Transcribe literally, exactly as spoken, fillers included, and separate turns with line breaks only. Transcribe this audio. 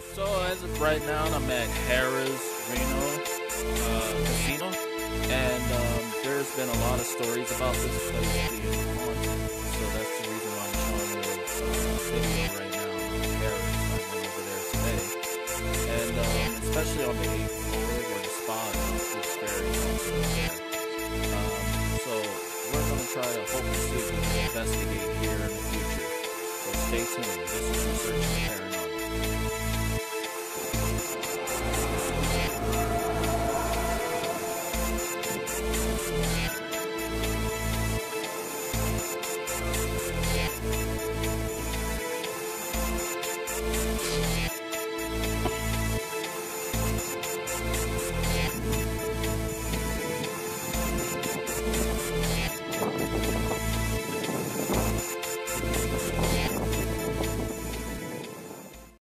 So as of right now, I'm at Harrah's Reno uh, casino, and um, there's been a lot of stories about this place being haunted. So that's the reason why I'm showing you a video right now on Harrah's. I went over there today, and um, especially on the eighth floor where the spa is, it's very haunted there. Um, so we're gonna try to hopefully see if we can investigate here in the future. So stay tuned. This is Researching Paranormal.